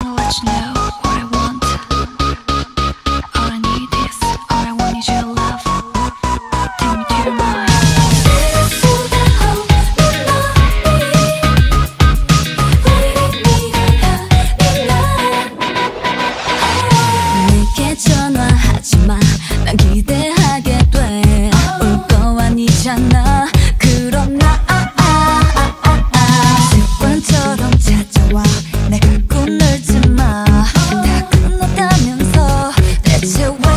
let you know what I want. All I need is, all I want is your love. Take me to your mind. 내게 전화하지마. 난 기대하게 돼. 올 거 아니잖아. 그럼 나 습관처럼 찾아와. 내 갖고 놀지마. 다 끝났다면서 대체 왜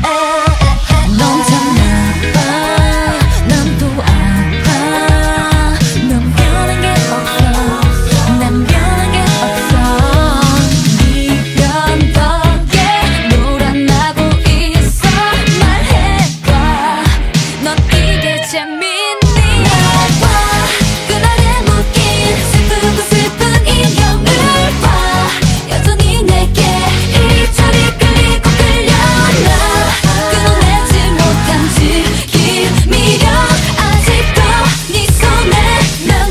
넌 참나봐. 난 또 알아. 넌 변한 게 없어. 난 변한 게 없어. 네 변 덕에 놀아나고 있어. 말해봐. 넌 이게 재밌니? 봐. 그날의 묶인 슬픈 인형을 봐. 여전히 내게 이리저리 끌리고 끌려나. 끊어내지 못한 지기 미련. 아직도 네 손에 난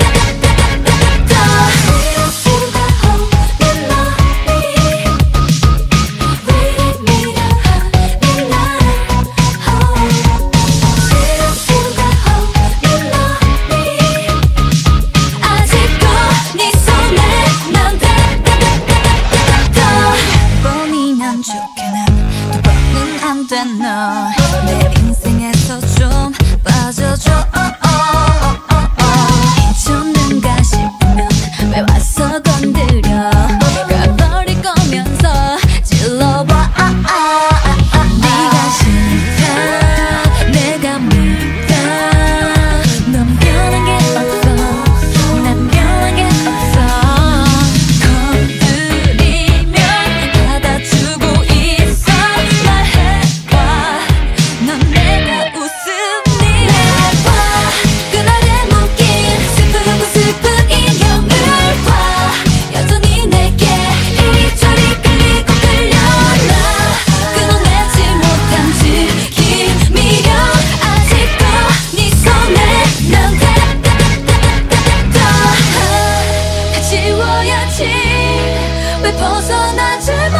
번이면 좋겠네. 두 번은 안 돼. 너 내 인생에서 좀 빠져줘. 괜찮은가 싶으면 왜 와서 건드려. 가버릴 거면서 질러봐. 네가 싫다. 내가 묻다. 넌 변한 게 없어. 난 변한 게 없어. 건드리면 받아주고 있어. 말해봐. 넌 내가 웃음니? 봐. 그날의 묶인 슬픈 인형을 봐. 여전히 내게 이리저리 끌리고 끌려나. 끊어내지 못한 지기 미련. 아직도 네 손에 난 다 지워야지. 왜 벗어나지